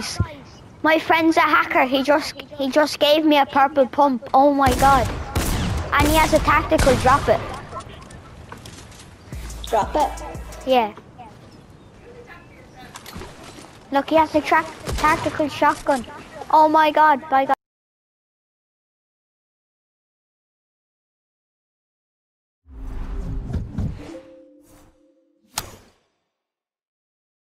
guys, my friend's a hacker. He just gave me a purple pump. Oh my god. And he has a tactical. Drop it. Drop it. Yeah. Look, he has a tactical shotgun. Oh my god, by god.